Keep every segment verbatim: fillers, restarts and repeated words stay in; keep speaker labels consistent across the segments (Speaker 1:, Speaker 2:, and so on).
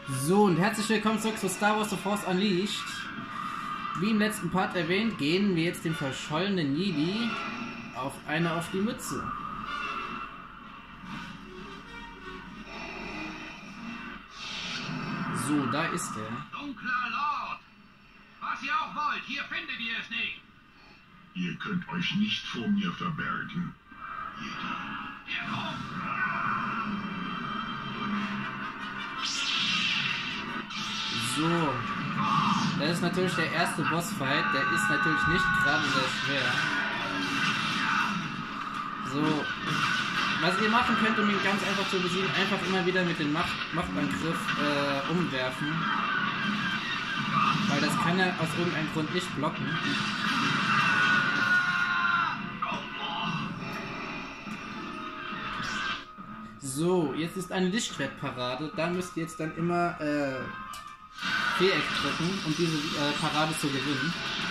Speaker 1: So, und herzlich willkommen zurück zu Star Wars The Force Unleashed. Wie im letzten Part erwähnt, gehen wir jetzt dem verschollenen Jedi auf eine auf die Mütze. So, da ist er.
Speaker 2: Dunkler Lord! Was ihr auch wollt, hier findet ihr es nicht!
Speaker 3: Ihr könnt euch nicht vor mir verbergen, Jedi.
Speaker 2: Er kommt!
Speaker 1: So, das ist natürlich der erste Bossfight, der ist natürlich nicht gerade sehr schwer. So, was ihr machen könnt, um ihn ganz einfach zu besiegen, einfach immer wieder mit dem Macht Machtangriff äh, umwerfen. Weil das kann er aus irgendeinem Grund nicht blocken. So, jetzt ist eine Lichtschwertparade, da müsst ihr jetzt dann immer äh, Viereck drücken, um diese äh, Parade zu gewinnen.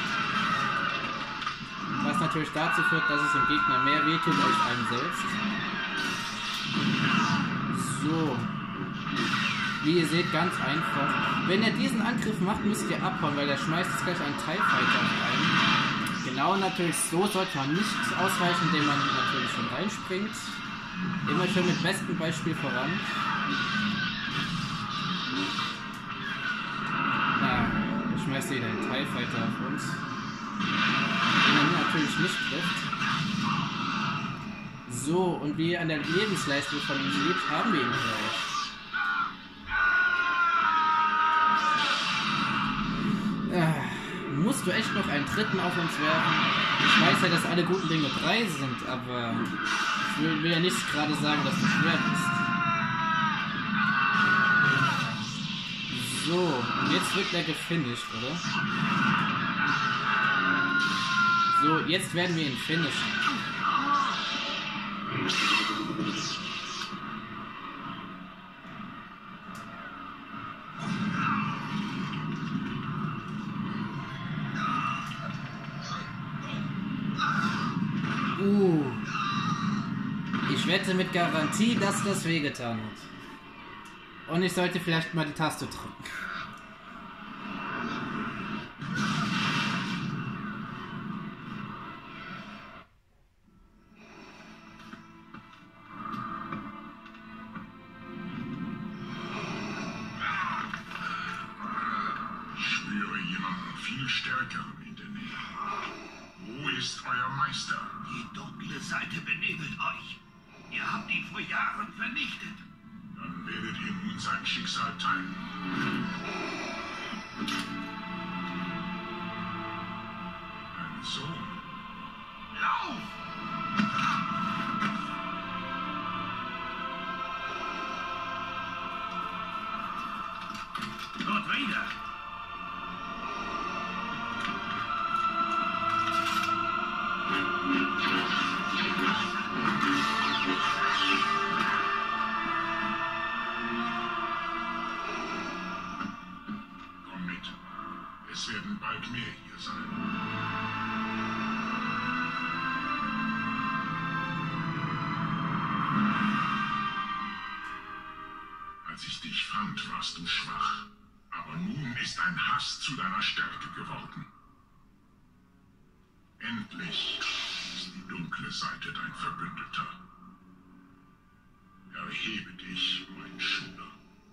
Speaker 1: Was natürlich dazu führt, dass es dem Gegner mehr wehtut als einem selbst. So. Wie ihr seht, ganz einfach. Wenn er diesen Angriff macht, müsst ihr abhauen, weil er schmeißt jetzt gleich einen TIE Fighter auf einen. Genau, natürlich so sollte man nicht ausweichen, indem man natürlich schon reinspringt. Immer schön mit bestem Beispiel voran. Ah, er schmeißt wieder einen TIE Fighter auf uns. Den man natürlich nicht trifft. So, und wie ihr an der Lebensleistung von ihm seht, haben wir ihn gleich. Ah, musst du echt noch einen dritten auf uns werfen? Ich weiß ja, dass alle guten Dinge drei sind, aber ich will, will ja nicht gerade sagen, dass du schwer bist. So, und jetzt wird er gefinisht, oder? So, jetzt werden wir ihn finishen. Uh. Ich wette mit Garantie, dass das wehgetan hat. Und ich sollte vielleicht mal die Taste drücken.
Speaker 3: Ich spüre jemanden viel stärkeren in der Nähe. Wo ist euer Meister?
Speaker 2: Die dunkle Seite benebelt euch. Ihr habt ihn vor Jahren vernichtet.
Speaker 3: Dann werdet ihr nun sein Schicksal teilen. Ein Sohn.
Speaker 2: Lauf! Lord Vader!
Speaker 3: Komm mit. Es werden bald mehr hier sein. Als ich dich fand, warst du schwach. Aber nun ist ein Hass zu deiner Stärke geworden. Endlich ist die dunkle Seite dein Verbündeter. Erhebe dich, mein Schüler.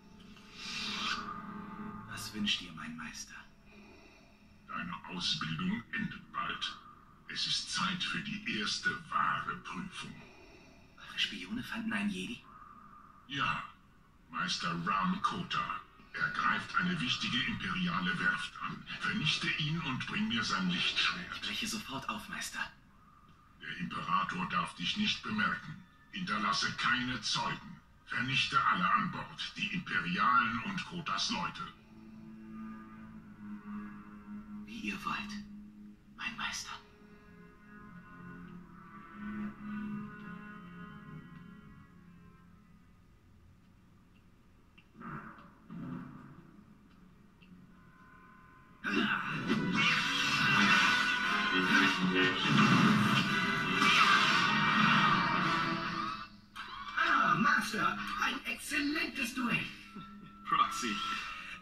Speaker 2: Was wünscht ihr, mein Meister?
Speaker 3: Deine Ausbildung endet bald. Es ist Zeit für die erste wahre Prüfung.
Speaker 2: Eure Spione fanden einen Jedi?
Speaker 3: Ja, Meister Ram Kota. Er greift eine wichtige imperiale Werft an. Vernichte ihn und bring mir sein
Speaker 2: Ich
Speaker 3: Lichtschwert.
Speaker 2: breche sofort auf, Meister.
Speaker 3: Der Imperator darf dich nicht bemerken. Hinterlasse keine Zeugen. Vernichte alle an Bord, die Imperialen und Kotas Leute.
Speaker 2: Wie ihr wollt, mein Meister.
Speaker 4: Ah, Master, ein exzellentes Duell.
Speaker 2: Proxy,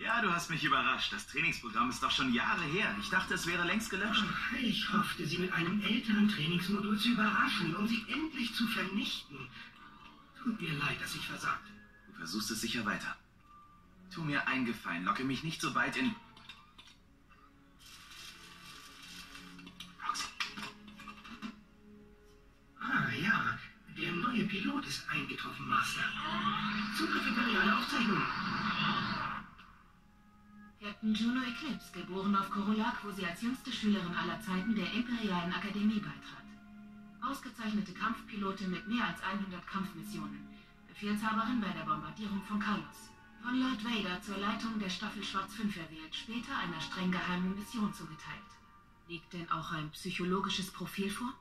Speaker 4: Ja, du hast mich überrascht. Das Trainingsprogramm ist doch schon Jahre her. Ich dachte, es wäre längst gelöscht.
Speaker 2: Ach, ich hoffte, Sie mit einem älteren Trainingsmodul zu überraschen, um Sie endlich zu vernichten. Tut mir leid, dass ich versagte.
Speaker 4: Du versuchst es sicher weiter. Tu mir einen Gefallen, locke mich nicht so weit in... Roxy.
Speaker 2: Ah, ja. Der neue Pilot ist eingetroffen, Master. Zugriff imperiale Aufzeichnungen.
Speaker 5: Captain Juno Eclipse, geboren auf Korolak, wo sie als jüngste Schülerin aller Zeiten der Imperialen Akademie beitrat. Ausgezeichnete Kampfpilotin mit mehr als hundert Kampfmissionen. Befehlshaberin bei der Bombardierung von Kalos. Von Lord Vader zur Leitung der Staffel Schwarz fünf erwählt, später einer streng geheimen Mission zugeteilt. Liegt denn auch ein psychologisches Profil vor?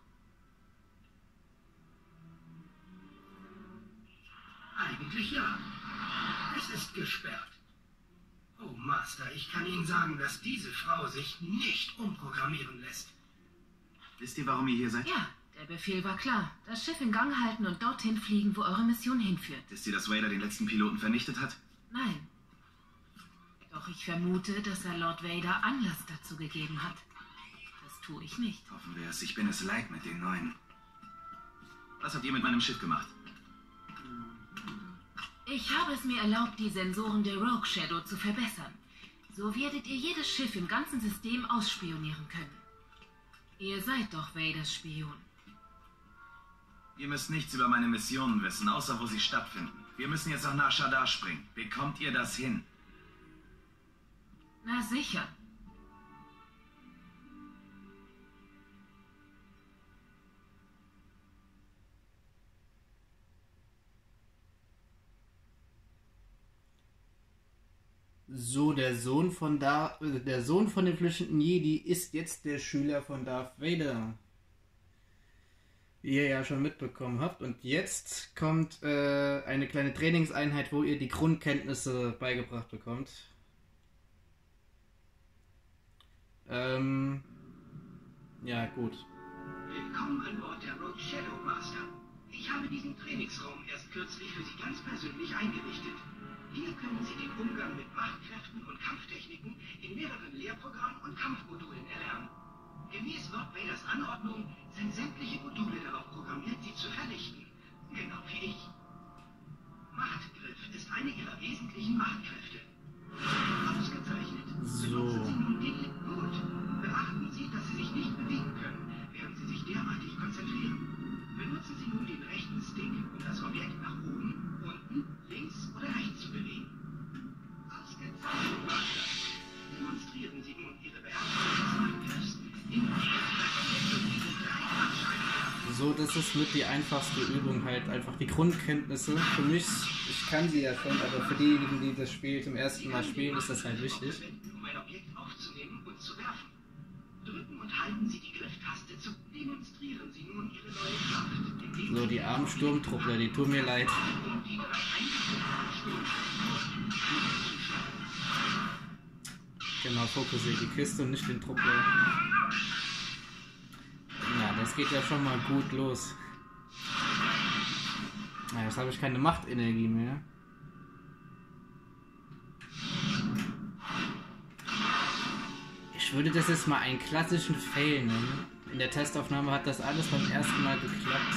Speaker 2: Eigentlich ja. Es ist gesperrt. Oh, Master, ich kann Ihnen sagen, dass diese Frau sich nicht umprogrammieren lässt.
Speaker 4: Wisst ihr, warum ihr hier seid?
Speaker 5: Ja, der Befehl war klar. Das Schiff in Gang halten und dorthin fliegen, wo eure Mission hinführt.
Speaker 4: Wisst ihr, dass Vader den letzten Piloten vernichtet hat?
Speaker 5: Nein. Doch ich vermute, dass er Lord Vader Anlass dazu gegeben hat. Das tue ich nicht.
Speaker 4: Hoffen wir es. Ich bin es leid mit den Neuen. Was habt ihr mit meinem Schiff gemacht?
Speaker 5: Ich habe es mir erlaubt, die Sensoren der Rogue Shadow zu verbessern. So werdet ihr jedes Schiff im ganzen System ausspionieren können. Ihr seid doch Vaders Spion.
Speaker 4: Ihr müsst nichts über meine Missionen wissen, außer wo sie stattfinden. Wir müssen jetzt nach Nar Shaddaa springen. Bekommt ihr das hin?
Speaker 5: Na sicher.
Speaker 1: So, der Sohn von Darth, der Sohn von dem flüchtenden Jedi ist jetzt der Schüler von Darth Vader. Wie ihr ja schon mitbekommen habt. Und jetzt kommt äh, eine kleine Trainingseinheit, wo ihr die Grundkenntnisse beigebracht bekommt. Ähm, ja, gut.
Speaker 2: Willkommen an Bord der Rogue Shadow, Master. Ich habe diesen Trainingsraum erst kürzlich für Sie ganz persönlich eingerichtet. Hier können Sie den Umgang mit Machtkräften und Kampftechniken in mehreren Lehrprogrammen und Kampfmodulen erlernen. Gemäß Lord Vaders Anordnung sind sämtliche Module darauf programmiert, sie zu vernichten. Genau wie ich. Machtgriff ist eine Ihrer wesentlichen Machtkräfte. Ausgezeichnet.
Speaker 1: So.
Speaker 2: Benutzen Sie nun den gut. Beachten Sie, dass Sie sich nicht bewegen können, während Sie sich derartig konzentrieren. Benutzen Sie nun den rechten Stick, um das Objekt nach oben, unten, links oder rechts zu bewegen. Ausgezeichnet, Master. Demonstrieren Sie nun Ihre Beherrschung des Machtgriffs, indem Sie das Objekt durch diese drei Handscheiben werfen.
Speaker 1: So, das ist mit die einfachste Übung halt. Einfach die Grundkenntnisse. Für mich, ich kann sie ja schon, aber für diejenigen, die das Spiel zum ersten Mal spielen, ist das halt wichtig.
Speaker 2: Um ein Objekt aufzunehmen und zu werfen. Drücken und halten Sie die Grifftaste zu. Demonstrieren Sie nun Ihre neue Kraft. indem
Speaker 1: So,
Speaker 2: Sie
Speaker 1: die armen Sturmtruppler, die tun mir leid.
Speaker 2: um die drei eingeführten Sturmtruppen zuschlagen.
Speaker 1: Genau, fokussiert die Kiste und nicht den Truppler. Ja, das geht ja schon mal gut los. Na, jetzt habe ich keine Machtenergie mehr. Ich würde das jetzt mal einen klassischen Fail nennen. In der Testaufnahme hat das alles beim ersten Mal geklappt.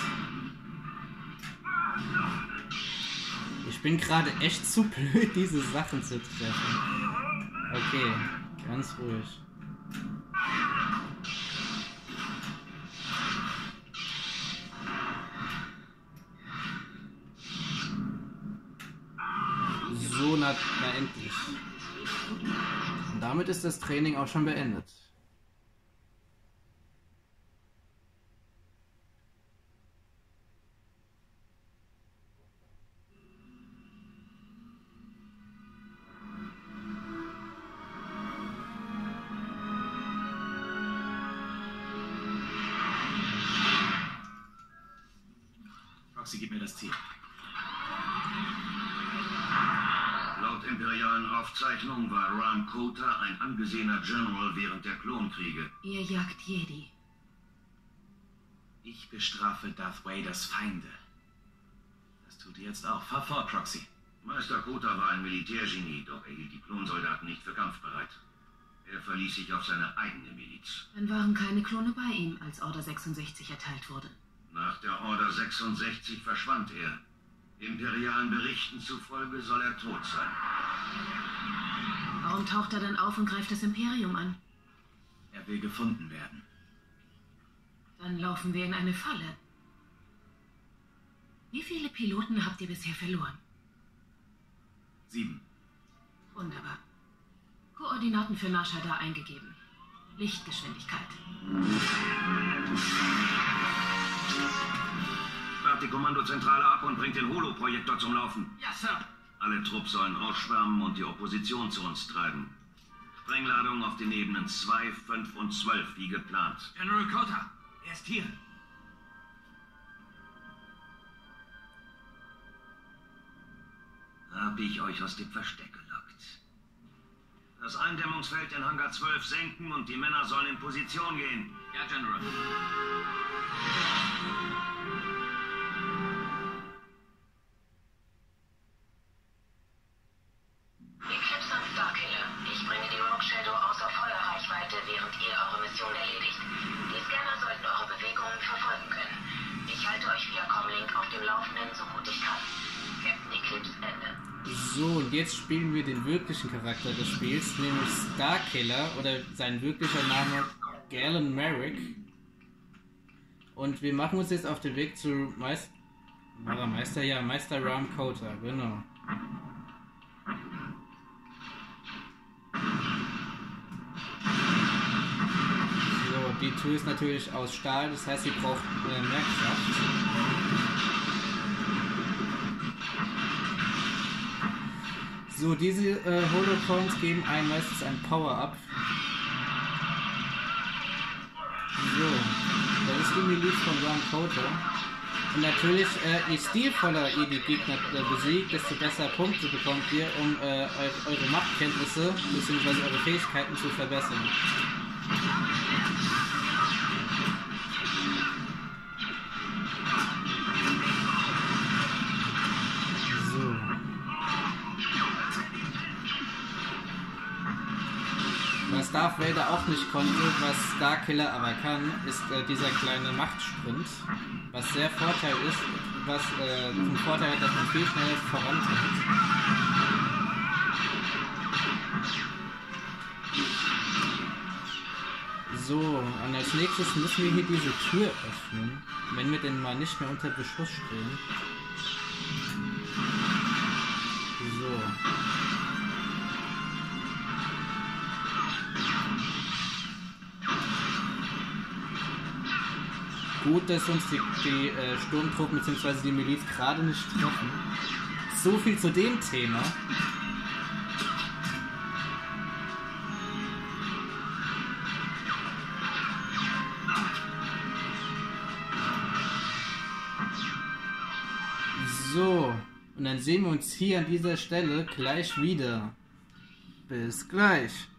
Speaker 1: Ich bin gerade echt zu blöd, diese Sachen zu treffen. Okay, ganz ruhig. So, na, na endlich. Und damit ist das Training auch schon beendet.
Speaker 4: Roxy, gib mir das Ziel.
Speaker 2: Laut imperialen Aufzeichnungen war Ram Kota ein angesehener General während der Klonkriege.
Speaker 5: Ihr jagt Jedi.
Speaker 4: Ich bestrafe Darth Vaders Feinde. Das tut ihr jetzt auch. Fahr fort, Roxy. Meister Kota war ein Militärgenie, doch er hielt die Klonsoldaten nicht für kampfbereit. Er verließ sich auf seine eigene Miliz.
Speaker 5: Dann waren keine Klone bei ihm, als Order sechsundsechzig erteilt wurde.
Speaker 4: Nach der Order sechsundsechzig verschwand er. Imperialen Berichten zufolge soll er tot sein.
Speaker 5: Warum taucht er dann auf und greift das Imperium an?
Speaker 4: Er will gefunden werden.
Speaker 5: Dann laufen wir in eine Falle. Wie viele Piloten habt ihr bisher verloren?
Speaker 4: Sieben.
Speaker 5: Wunderbar. Koordinaten für Nar Shaddaa eingegeben. Lichtgeschwindigkeit.
Speaker 4: Sperrt die Kommandozentrale ab und bringt den Holo-Projektor zum Laufen.
Speaker 1: Ja, Sir.
Speaker 4: Alle Trupps sollen ausschwärmen und die Opposition zu uns treiben. Sprengladung auf den Ebenen zwei, fünf und zwölf, wie geplant.
Speaker 6: General Kota, er ist hier.
Speaker 4: Hab ich euch aus dem Versteck gelockt. Das Eindämmungsfeld in Hangar zwölf senken und die Männer sollen in Position gehen.
Speaker 6: Ja, General.
Speaker 5: Eclipse und Starkiller. Ich bringe die Rogue Shadow außer Feuerreichweite, während ihr eure Mission erledigt. Die Scanner sollten eure Bewegungen verfolgen können. Ich halte euch via Comlink auf dem Laufenden, so gut ich kann. Captain Eclipse, Ende.
Speaker 1: So, und jetzt spielen wir den wirklichen Charakter des Spiels, nämlich Starkiller, oder sein wirklicher Name Galen Merrick. Und wir machen uns jetzt auf den Weg zu Meister... War er Meister? Ja, Meister Rahm Kota, genau. So, die Tür ist natürlich aus Stahl, das heißt, sie braucht äh, mehr Kraft. So, diese äh, Holocoins geben einem meistens ein Power-Up. So, das ist die Miliz von Rahm Kota. Und natürlich, äh, je stilvoller ihr die Gegner äh, besiegt, desto besser Punkte bekommt ihr, um äh, eure Machtkenntnisse bzw. eure Fähigkeiten zu verbessern. So. Was Darth Vader auch nicht konnte, was Starkiller aber kann, ist äh, dieser kleine Machtsprint, was sehr Vorteil ist, was äh, zum Vorteil hat, dass man viel schneller vorankommt. So, und als nächstes müssen wir hier diese Tür öffnen, wenn wir denn mal nicht mehr unter Beschuss stehen. So. Gut, dass uns die, die äh, Sturmtruppen bzw. die Miliz gerade nicht treffen. So viel zu dem Thema. So, und dann sehen wir uns hier an dieser Stelle gleich wieder. Bis gleich.